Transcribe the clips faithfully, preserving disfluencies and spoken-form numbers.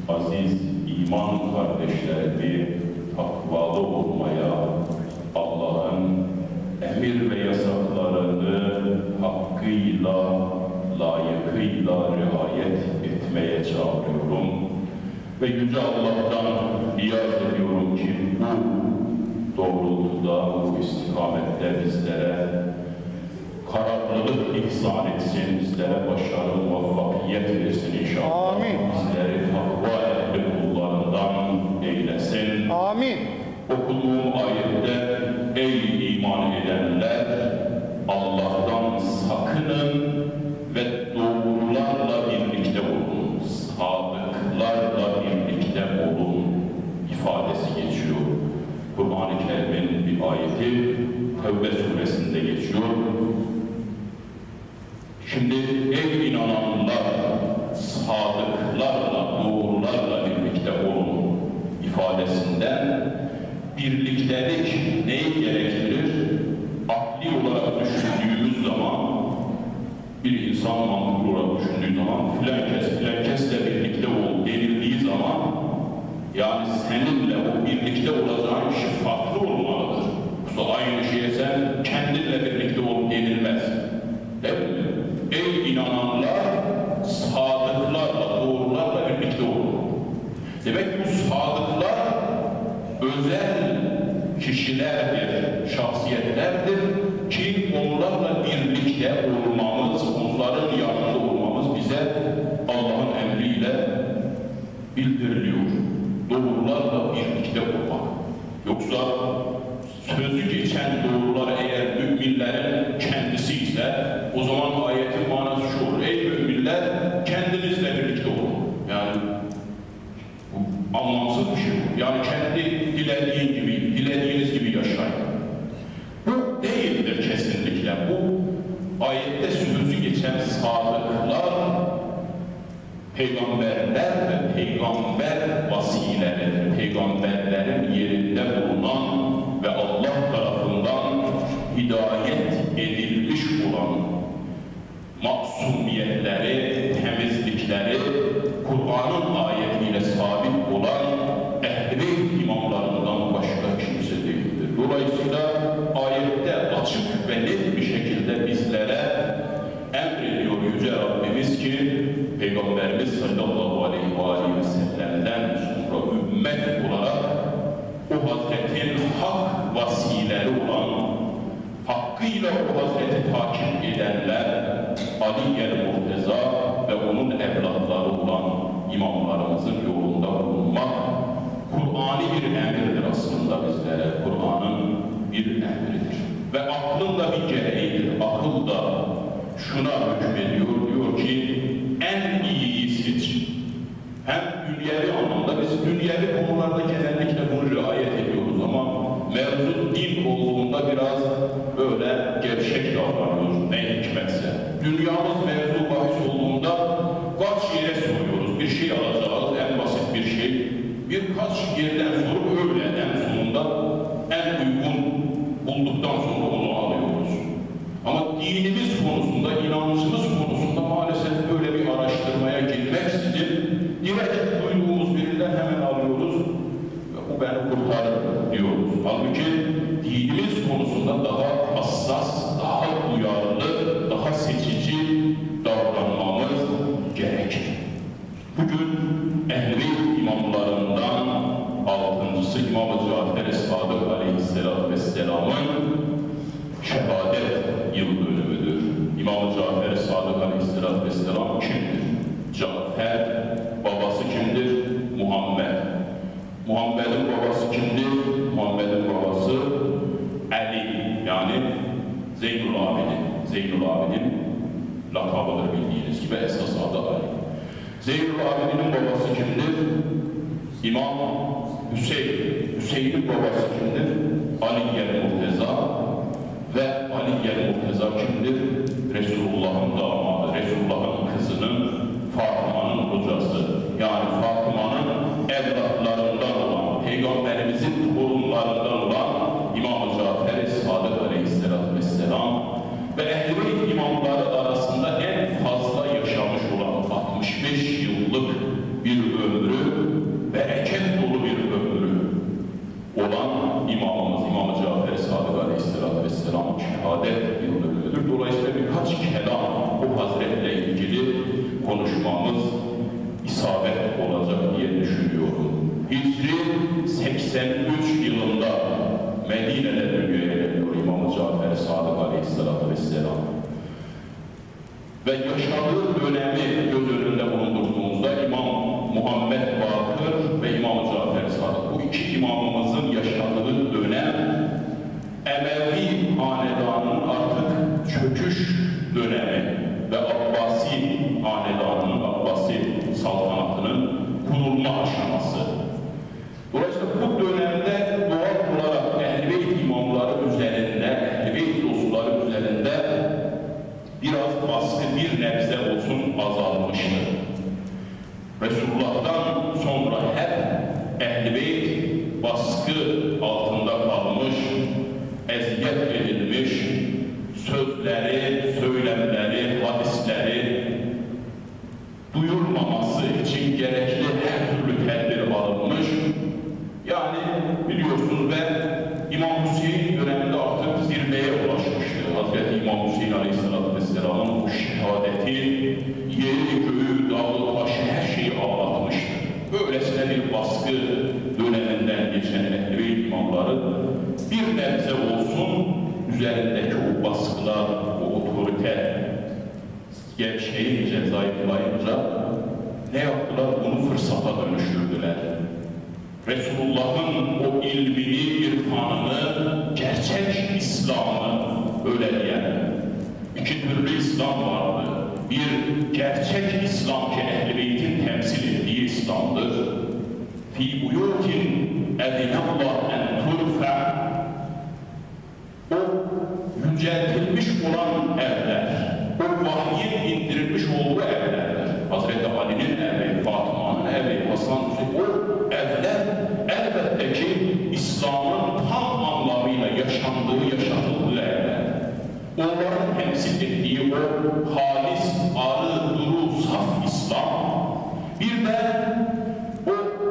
aziz iman kardeşlerimi takvalı olmaya, Allah'ın emir ve yasaklarını hakkıyla, layıkıyla riayet etmeye çağırıyorum. Ve Yüce Allah'tan niyaz ediyorum ki bu doğrultuda, bu istikamette bizlere kararlılık ihsan etsin, bizlere başarı, muvaffakiyet versin inşallah. Amin. Bizleri takva ehli kullarından eylesin. Amin. Okuduğum ayette ey iman edenler, Allah'tan sakının ve doğrularla birlikte olun, sadıklarla birlikte olun ifadesi geçiyor. Kur'an-ı Kerim'in bir ayeti Tevbe suresinde geçiyor. Şimdi ey inananlar, sadıklarla, doğrularla birlikte olun ifadesinden birliktelik neyi gerektirir? Akli olarak düşündüğümüz zaman, bir insan mantıklı olarak düşündüğü zaman filan kes, filan kesle birlikte ol denildiği zaman, yani seninle o birlikte olacağın kişi farklı olmalıdır. Yoksa aynı şeye sen kendinle birlikte ol denilmez. Değil mi? Ey inananlar, sadıklarla, doğrularla birlikte olun. Demek ki bu sadıklar özel kişilerdir, şahsiyetlerdir ki onlarla birlikte olmamız, onların yanında olmamız bize Allah'ın emriyle bildiriliyor. Doğrularla birlikte olmak. Yoksa sözü geçen doğrular eğer müminlerin kendisi ise o zaman ayetin manası şu olur. Ey müminler, kendinizle birlikte olun. Yani bu anlamsız bir şey bu. Yani kendi dilediğin gibi, dilediğiniz gibi yaşayın. Bu değildir kesinlikle. Bu ayette sözü geçen sadıklar peygamberler ve peygamber vasileleri, peygamberlerin yerinde bulunan ve Allah tarafından hidayet edilmiş olan masumiyetleri, temizlikleri, Kur'an'ın ayetiyle sabit olan ehl-i imamlarından başka kimse değildir. Dolayısıyla ayette açık ve net bir şekilde bizlere emrediyor Yüce Rabbimiz ki Peygamberimiz sallallahu aleyhi ve aleyhi ve sellem'den sonra ümmet olarak o Hazretin hak vasileri olan, hakkıyla o Hazreti takip edenler Ali el-Muhteza ve onun evlatları olan imamlarımızın yolunda bulunmak Kur'an'ı bir emirdir aslında bizlere. Kur'an'ın bir emridir. Ve aklın da bir gereğidir. Akıl da şuna hükmediyor, diyor ki en iyiyi seç. Hem dünyevi anlamda, biz dünyevi konularda genellikle bunu riayet ediyoruz ama mevzu din olduğunda biraz böyle gevşek davranıyoruz ne hikmetse. Dünyamız mevzu bahis olduğunda kaç yere soruyoruz, bir şey alacağız, en basit bir şey. Birkaç yerden sorup öyle en sonunda en uygun bulduktan sonra onu alıyoruz. Ama dinimiz konusunda, inancımız konusunda maalesef böyle bir araştırmaya girmeksizin direkt duyduğumuz birinden hemen alıyoruz ve bu beni kurtarır diyoruz. Halbuki dinimiz konusunda daha hassas, daha duyarlı, daha seçici davranmamız gerekir. Bugün ehl-i imamlarından altıncısı İmam Caferi Sadık aleyhisselatü vesselamın şehadet yıl dönümüdür. İmam Caferi Sadık aleyhisselatü vesselam kimdir? Cafer, babası kimdir? Muhammed. Muhammed'in babası kimdir? Muhammed'in babası Ali, yani Zeynul Abidin. Zeynul Abidin lakabıdır bildiğiniz gibi, esas adı Ali. Zeynul Abidin'in babası kimdir? İmam Hüseyin. Hüseyin'in babası kimdir? Ali el-Muhteza. Ve Ali el-Muhteza kimdir? Resulullah'ın damadı, Resulullah'ın kızının, Fatıma'nın hocası. Yani Fatıma'nın evlatlarından olan, Peygamberimizin torunlarından olan İmam Caferi Sadık aleyhisselatü vesselam ve ehl-i imamları arasında en fazla yaşamış olan altmış beş yıllık bir ömrü, bereket dolu bir ömrü olan imamımız İmam Caferi Sadık Aleyhisselatü Vesselam şehadet yıl dönümüdür. Dolayısıyla birkaç kelam bu hazretle ilgili konuşmamız isabet olacak diye düşünüyorum. Hicri seksen üç yılında Medine'de dünyaya geliyor İmam Caferi Sadık Aleyhisselatü Vesselam. Ve yaşadığı dönemi göz önünde bulundurduğumuzda İmam Muhammed Bakır ve İmam Caferi Sadık, bu iki imamımızın yaşadığı dönem Emevi hanedanının artık çöküş dönemi ve Abbasi hanedanının, Abbasi saltanatının kurulma aşaması. Dolayısıyla bu dönemde doğal olarak Ehl-i Beyt imamları üzerinde, Ehl-i Beyt dostları üzerinde biraz baskı bir nebze olsun azalmıştır. Resulullah'tan sonra hep Ehl-i Beyt baskı altında kalmış, eziyet edilmiş, sözleri, söylemleri, hadisleri duyulmaması için gerekli her türlü tedbir alınmış. Yani biliyorsunuz ve İmam Hüseyin döneminde artık zirveye ulaşmıştı. Hazreti İmam Hüseyin Aleyhisselatü Vesselam'ın bu şehadeti yeri, göğü, dağı, taşı her şeyi ağlatmıştı. Böylesine bir baskı döneminden geçen Ehl-i Beyt imamları bir nebze olsun üzerindeki o baskılar, o otorite gevşeyince, zayıflayınca ne yaptılar? Bunu fırsata dönüştürdüler. Resulullah'ın o ilmini, irfanını, gerçek İslam'ı öyle diyen iki türlü İslam vardı. Bir gerçek İslam ki Ehl-i Beyt'in temsil ettiği İslam'dır. Fî buyûtin edinallah en turfa, o yüceltilmiş olan evler, o vahyin indirilmiş olduğu evler, Hazreti Ali'nin evi, Fatıma'nın evi, Hasan Hüseyin, o evler elbette ki İslam'ın tam anlamıyla yaşandığı, yaşatıldığı evler. Onların temsil ettiği o halis, arı, duru, saf İslam, bir de o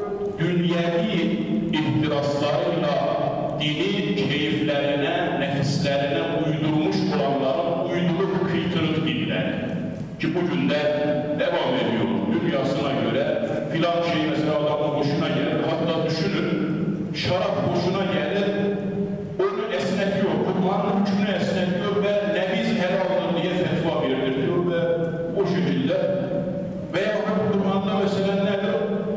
dünyevi ihtiraslarıyla dini keyiflerine, nefislerine uydurmuş olanların uyduruk kıytırık dinleri. Ki bugün de devam ediyor. Dünyasına göre filan şey mesela adamın hoşuna gelir. Hatta düşünün, şarap hoşuna gelir, onu esnetiyor, Kur'an'ın hükmünü esnetiyor ve nebiz helaldir diye fetva verdirtiyor ve o şekilde veya Kur'an'da mesela nedir?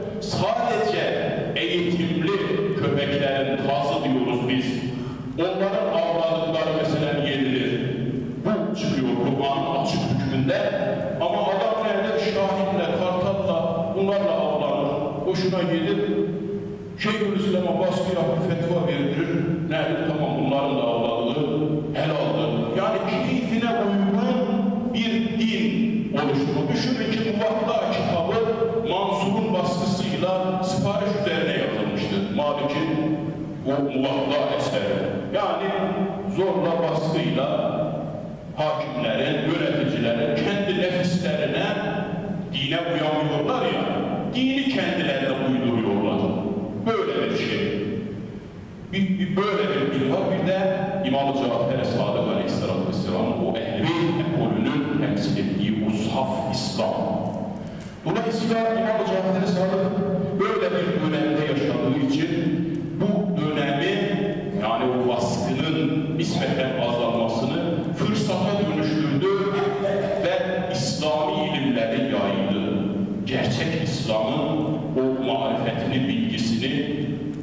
Sadece eğitimli köpeklerin tazı diyoruz biz. Onların avladıkları mesela yenilir. Bu çıkıyor Kur'an'ın açık hükmünde. Ama adam nedir? Şahinle, kartalla, bunlarla avlanır. Hoşuna gelir. Şeyhülislam'a baskı yapıp fetva verdirir. Nedir? Tamam, bunların da avladığı helaldir. Yani keyfine uygun bir din oluşturur. Düşünün ki Muvatta kitabı Mansur'un baskısıyla sipariş üzerine yazılmıştır. Malik'in o Muvatta eseri. Yani zorla, baskıyla hakimlerin, yöneticilerin kendi nefislerine dine uyamıyorlar ya, dini kendilerine uyduruyorlar. Böyle bir şey. Bir, bir böyle bir din var. Bir de İmam Caferi Sadık Aleyhisselatü Vesselam'ın o Ehl-i Beyt ekolünün temsil ettiği o saf İslam. Dolayısıyla İmam Caferi Sadık böyle bir dönemde yaşadığı için bu dönemi, yani o baskının nispeten azalmasını fırsata dönüştürdü ve İslami ilimleri yaydı. Gerçek İslam'ın o marifetini, bilgisini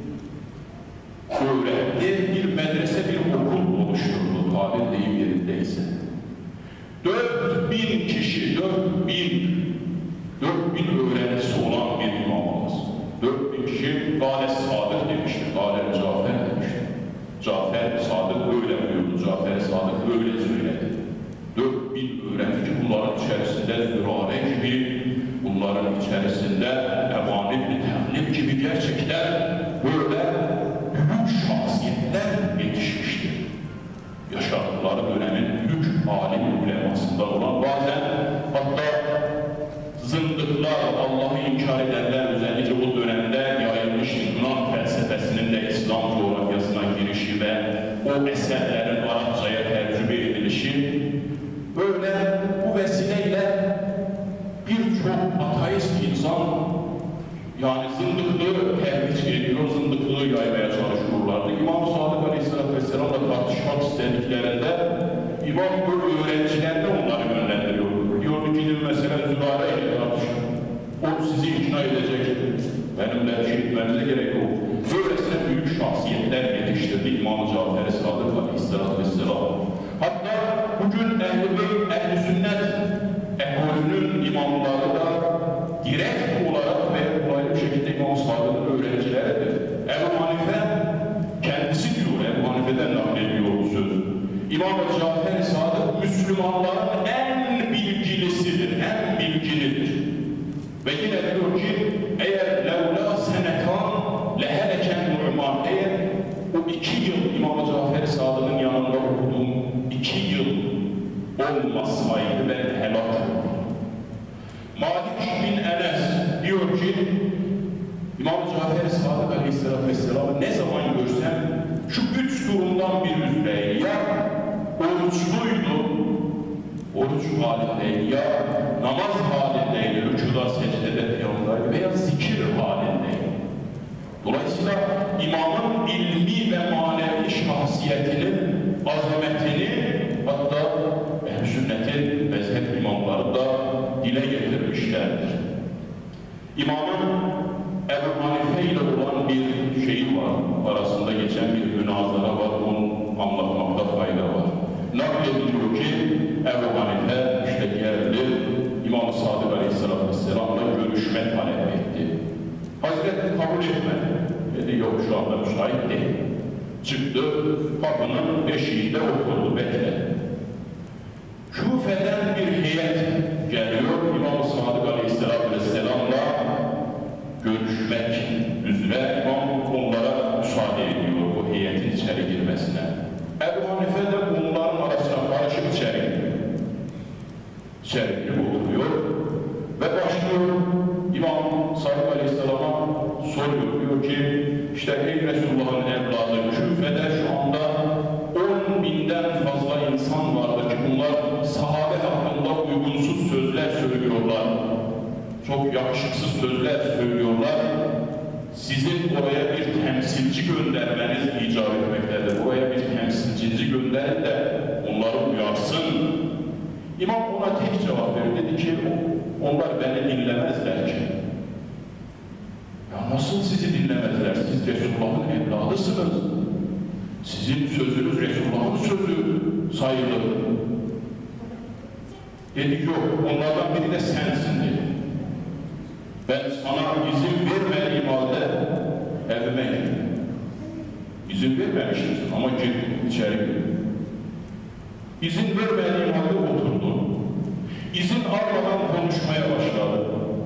öğretti, bir medrese, bir okul oluşturdu, tabir deyim yerindeyse. Dört bin kişi, dört bin, dört bin öğrencisi olan bir imamımız. Dört bin kişi Gâle Sadık demiştir, Gâle Cafer demiştir. Cafer Sadık öyle buyurdu, Cafer Sadık öyle söyledi. Dört bin öğrenci, bunların içerisinde Zürare gibi, bunların içerisinde Eban İbni Temlib gibi gerçekten böyle büyük şahsiyetler yetişmiştir. Yaşadıkları dönemin büyük alim ulemasından olan, bazen hatta zındık zındıklar, Allah'ı inkar edenler özellikle o dönemde yayılmış Yunan felsefesinin de İslam coğrafyasına girişi ve o eserlerin Arapçaya tercüme edilişi, böyle bu vesileyle birçok ateist insan yani zındıklığı tercih ediyor, zındıklığı yaymaya çalışıyorlardı. İmam Sadık Aleyhisselatü Vesselam'la tartışmak istediklerinde İmam bu öğrencilerine onları yönlendiriyor. Diyordu ki mesela Zülare ile tartışın. O sizi ikna edecek. Benimle şey etmenize gerek yok. Böylesine büyük şahsiyetler yetiştirdi İmam Caferi Sadık Aleyhisselatü Vesselam. Hatta bugün ehl-i beyt, ehl-i sünnet ekolünün imamları da direkt olarak ve dolaylı bir şekilde İmam Sadık'ın öğrencileridir. Ebu Hanife kendisi diyor, Ebu Hanife'den naklediyor bu söz. İmam Caferi Sadık Müslümanların en bilgilisidir, en bilgilidir. Ve yine diyor ki, eğer levla senetan leheleken nu'man, eğer o iki yıl İmam Caferi Sadık'ın yanında okuduğum iki yıl olmasaydı ben helak oldum. Malik bin Enes diyor ki, İmam Caferi Sadık Aleyhisselatü Vesselam'ı ne zaman görsem şu üç durumdan bir üzereydi. Ya oruçluydu, oruç halindeydi, ya namaz halindeydi, rükuda, secdede, kıyamdaydı veya zikir halindeydi. Dolayısıyla imamın ilmi ve manevi şahsiyetinin azametini hatta ehl-i sünnetin mezhep imamları da dile getirmişlerdir. İmamın Ebu Hanife ile olan bir şeyi var, arasında geçen bir münazara var, onu anlatmakta fayda var. Naklediliyor ki Ebu Hanife işte geldi, İmam Sadık Aleyhisselatü Vesselam'la görüşme talep etti. Hazreti kabul etmedi. Dedi yok şu anda müsait değil. Çıktı, kapının eşiğinde oturdu, bekledi. Küfe'den bir heyet geliyor, İmam Sadık Aleyhisselatü Vesselam'la görüşmek üzere İmam onlara müsaade ediyor bu heyetin içeri girmesine. Ebu Hanife de bunların arasına karışıp içeri giriyor. İçeri girip oturuyor ve başlıyor İmam Sadık Aleyhisselam'a soruyor. Diyor ki işte ey Resulullah'ın evladı Küfe'de şu anda on binden fazla insan vardır ki bunlar sahabe hakkında uygunsuz sözler söylüyorlar. Çok yakışıksız sözler söylüyorlar. Sizin oraya bir temsilci göndermeniz icap etmektedir. Oraya bir temsilci gönderin de onları uyarsın. İmam ona tek cevap verdi. Dedi ki onlar beni dinlemezler ki. Ya nasıl sizi dinlemezler? Siz Resulullah'ın evladısınız. Sizin sözünüz Resulullah'ın sözü sayılır. Dedi yok, onlardan biri de sensin dedi. Ben sana izin vermediğim halde evime gittim. İzin vermemişsin ama gittim içeri girdim. İzin vermediğim halde oturdum. İzin almadan konuşmaya başladı.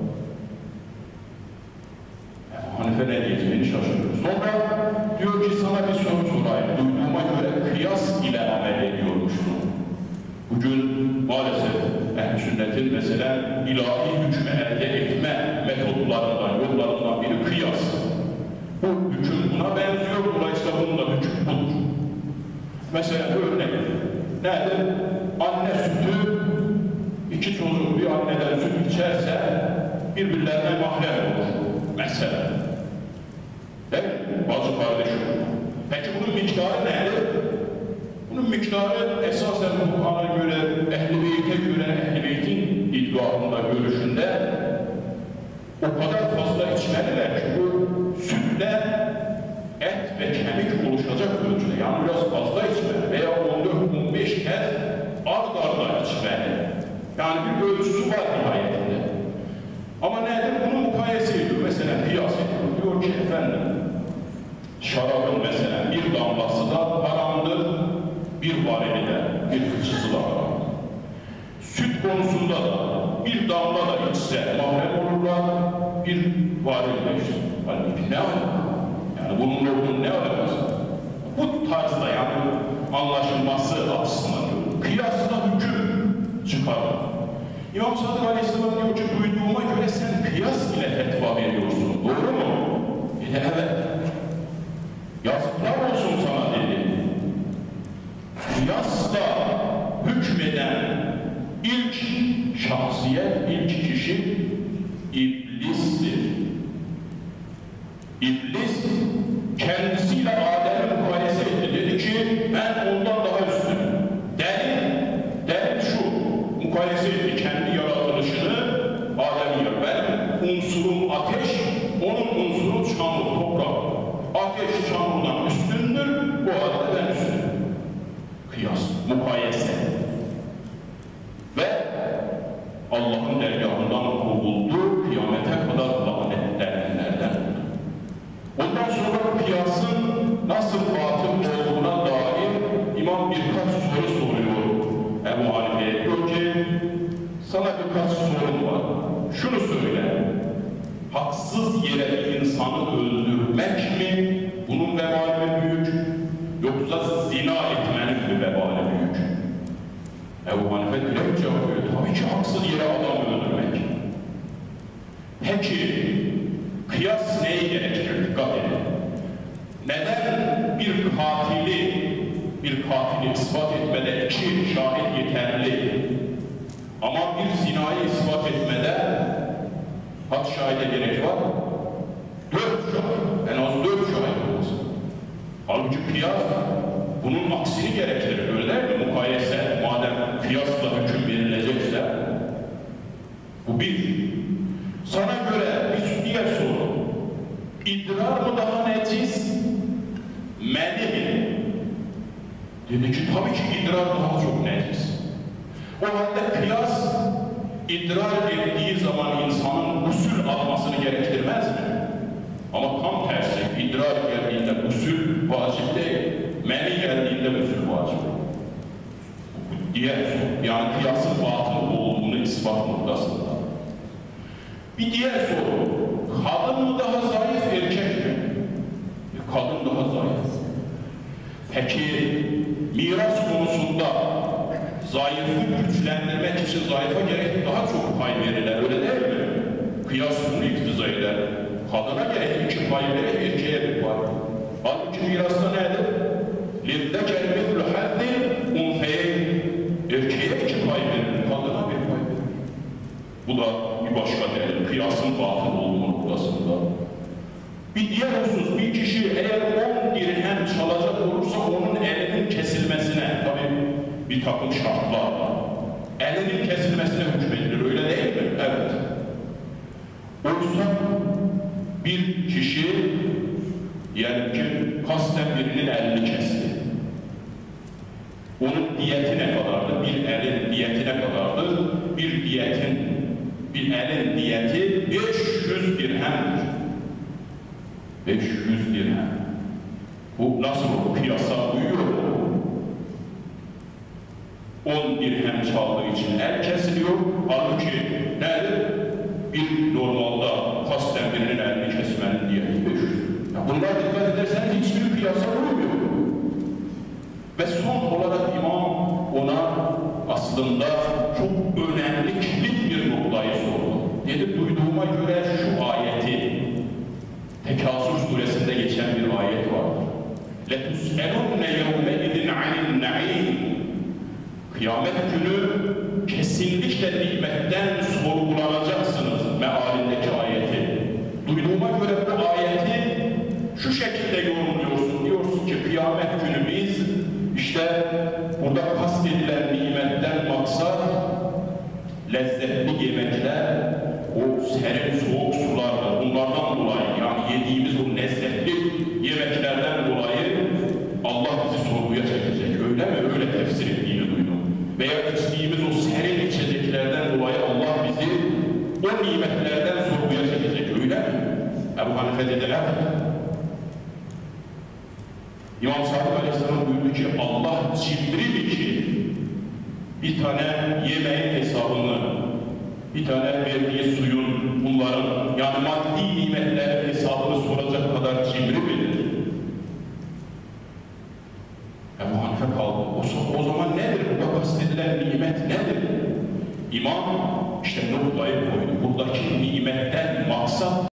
Hanife ne diyeceğini şaşırıyor. Sonra diyor ki sana bir soru sorayım. Duyduğuma göre kıyas ile amel ediyormuşsun. Bugün maalesef ehl-i sünnetin mesela ilahi hükmü elde etme metodlarından, yollarından biri kıyas. Bu hüküm buna benziyor, dolayısıyla bunun da hüküm budur. Mesela örnek, nedir? Anne sütü, iki çocuk bir anneden süt içerse birbirlerine mahrem olur. Mesela. Değil mi? Bazı kardeşim. Peki bunun miktarı nedir? Bunun miktarı esasen bu Kur'an'a göre, ehl-i beyte göre, ehl-i beytin iddiasında, görüşünde o kadar fazla içmeliler ki bu sütle et ve kemik oluşacak ölçüde. Yani biraz fazla içmeli veya on dört on beş kez ard arda içmeli. Yani bir ölçüsü var nihayetinde. Ama nedir? Bunu mukayese ediyor. Mesela kıyas ediyor. Diyor ki efendim, şarabın mesela bir damlası da haramdır, bir varili de, bir fıçısı da haram. Süt konusunda da bir damla da içse mahrem olurlar, bir varil de işte. Halbuki ne alaka? Yani bununla bunun ne alakası? Bu tarzda yani anlaşılması açısından diyor. Kıyasla hüküm çıkarır. İmam Sadık Aleyhisselam diyor ki, duyduğuma göre sen kıyas ile fetva veriyorsun. Doğru mu? Dedi, evet. Yazıklar olsun sana dedi. Kıyasla hükmeden ilk şahsiyet, ilk kişi iblistir. İblis kendisiyle Adem'i mukayese etti. Dedi ki, ben ondan daha üstünüm. Delil, delil şu, mukayese etti kendi yaratılışını Adem'e. Benim unsurum ateş, onun unsuru çamur, toprak. Ateş çamurdan üstündür, bu halde ben üstünüm. Kıyas, mukayese. Ve Allah'ın dergahından kovuldu, kıyamete kadar lanetlenenlerden. Ondan sonra kıyasın nasıl batıl olduğuna dair İmam birkaç soru soruyor Ebu Hanife'ye. Diyor ki, sana birkaç sorun var. Şunu söyle, haksız yere bir insanı öldürmek mi bunun vebali büyük, yoksa zina etmenin mi vebali büyük? Ebu Hanife direkt cevap veriyor. Tabii ki haksız yere adam öldürmek. Peki, kıyas neyi gerektirir? Dikkat edin. Neden bir katili, bir katili ispat etmede iki şahit yeterli, ama bir zinayı ispat etmede kaç şahide gerek var? Dört şahit, en az dört şahit olması. Halbuki kıyas bunun aksini gerektirir, öyle değil mi? Mukayese, madem kıyasla hüküm verilecekse, bu bir. Sana göre bir diğer soru, idrar mı daha necis, meni mi? Dedi ki, tabii ki idrar daha çok necis. O halde kıyas, idrar ettiği zaman insanın gusül almasını gerektirmez mi? Ama tam tersi, idrar geldiğinde gusül vacip değil, meni geldiğinde gusül vacip. Diğer soru, yani kıyasın batıl olduğunu ispat noktasında. Bir diğer soru, kadın mı daha zayıf, erkek mi? Kadın daha zayıf. Peki, miras konusunda zayıfı güçlendirmek için zayıfa gerek daha çok pay verirler, öyle değil mi? Kıyas bunu iktiza eder. Kadına gerek iki pay verir, erkeğe bir pay. Halbuki mirasta nedir? لِذَّكَرْ مِثْلُ حَدِّ اُنْفَيْنِ Erkeğe iki pay verir, kadına bir pay verir. Bu da bir başka delil, kıyasın batıl olduğu noktasında. Bir diğer husus, bir kişi eğer on dirhem çalacak olursa onun elinin kesilmesine, tabii bir takım şartlar var. Elinin kesilmesine hükmedilir, öyle değil mi? Evet. Oysa bir kişi, diyelim ki kasten birinin elini kesti. Onun diyeti ne kadardı? Bir elin diyeti ne kadardı? Bir diyetin, bir elin diyeti beş yüz dirhemdir. beş yüz dirhem. Bu nasıl olur? Kıyasa uyuyor mu? on dirhem çaldığı için el kesiliyor. Halbuki nedir? Bir normalde kasten birinin elini kesmenin diyeti beş yüz. Ya bunlar dikkat ederseniz hiçbir kıyasa uymuyor. Ve son olarak imam ona aslında çok önemli, kilit bir noktayı sordu. Dedi, duyduğuma göre şu ayeti, Tekasür suresinde geçen bir ayet vardır. لَتُسْأَلُنَّ يَوْمَئِذٍ عَنِ النَّعِيمِ Kıyamet günü kesinlikle nimetten sorgulanacaksınız mealindeki ayeti. Duyduğuma göre bu ayeti şu şekilde yorumluyorsun. Diyorsun ki kıyamet günü biz işte burada kastedilen nimetten maksat lezzetli yemekler, o serin soğuk sulardır. Bunlardan dolayı yani yediğimiz o lezzetli yemeklerden dolayı Allah bizi sorguya çekecek. Öyle mi? Öyle tefsir ettiğini duydum. Veya içtiğimiz o serin içeceklerden dolayı Allah bizi o nimetlerden sorguya çekecek. Öyle mi? Ebu Hanife dedi, evet. İmam Sadık Aleyhisselam buyurdu ki Allah Cibril için bir tane yemeğin hesabını, bir tane verdiği suyun, bunların yani maddi nimetlerin hesabını soracak kadar cimri bilir. Ebu Hanife kaldı. O, o zaman nedir? Burada kastedilen nimet nedir? İmam işte noklayı koydu. Buradaki nimetten maksat